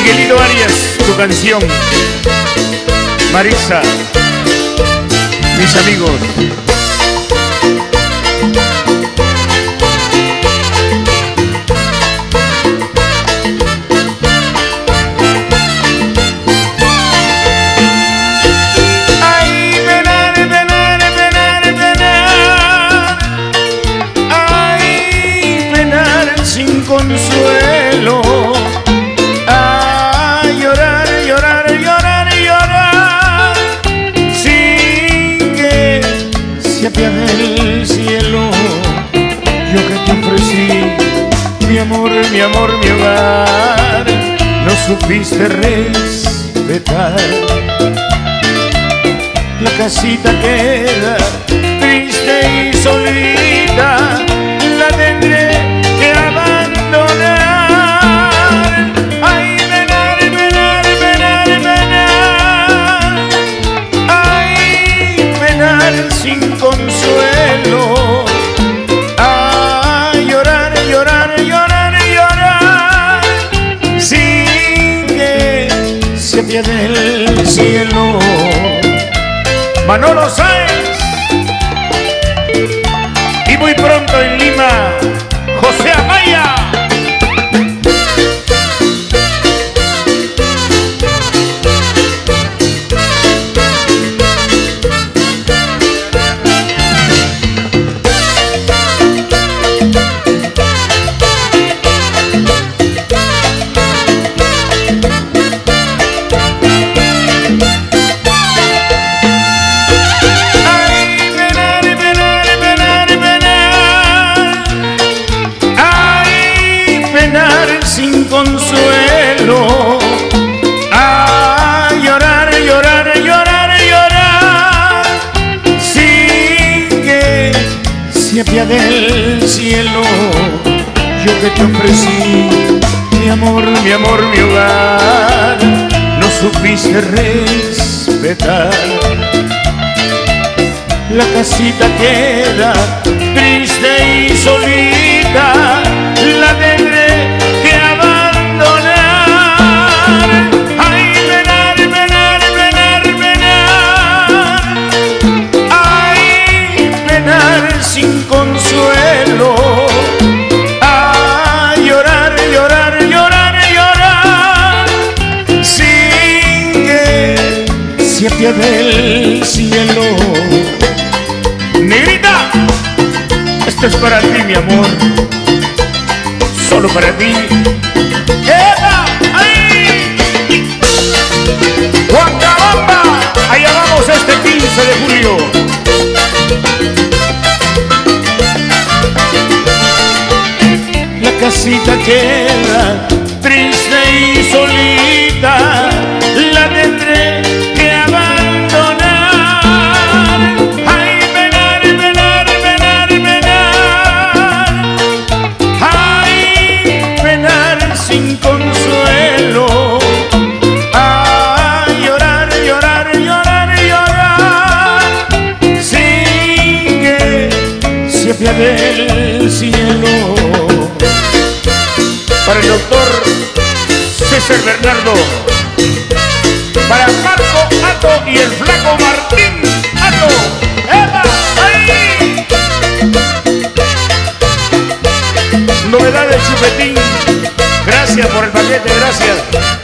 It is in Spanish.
Miguelito Arias, tu canción. Marisa, mis amigos. Consuelo, a llorar, llorar, llorar, llorar, sin que se apiade el cielo. Yo que te ofrecí mi amor, mi amor, mi hogar, no supiste respetar. La casita queda triste y solita, la tendré que abandonar. Ay, penar, penar, penar, penar. Ay, penar sin consuelo. Ay, llorar, llorar, llorar, llorar, sin que se apiade el cielo. Manolo Sáenz, y muy pronto en Lima, José Amaya. Sin consuelo, a llorar, llorar, llorar, llorar, sin que se apiade el cielo. Yo que te ofrecí mi amor, mi amor, mi hogar, no supiste respetar. La casita queda triste y solita, la tendré que abandonar. Ay, penar, penar, penar, penar. Ay, penar sin consuelo. Ay, llorar, llorar, llorar, llorar, sin que se apiade el cielo. Negrita, esto es para ti, mi amor, solo para ti. ¡Epa! ¡Ay! ¡Huancabamba! Allá vamos este 15 de julio. La casita queda triste y solita, la tendré que abandonar. Ay, penar, penar, penar, penar. Ay, penar sin consuelo. Ay, llorar, llorar, llorar, llorar, sin que se apiade el cielo. Para el doctor César Bernardo, para Marco Ato y el flaco Martín Ato. ¡Epa! ¡Ahí! Novedad del Chupetín. Gracias por el paquete, gracias.